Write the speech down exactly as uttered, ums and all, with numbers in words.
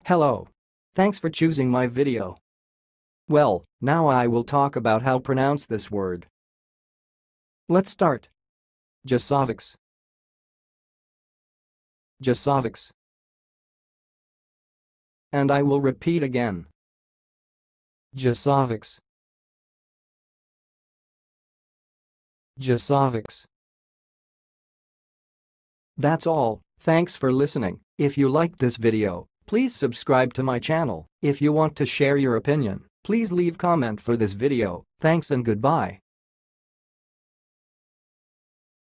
Hello. Thanks for choosing my video. Well, now I will talk about how pronounce this word. Let's start. Jaszovics. Jaszovics. And I will repeat again. Jaszovics. Jaszovics. That's all. Thanks for listening. If you liked this video, please subscribe to my channel. If you want to share your opinion, please leave comment for this video. Thanks and goodbye.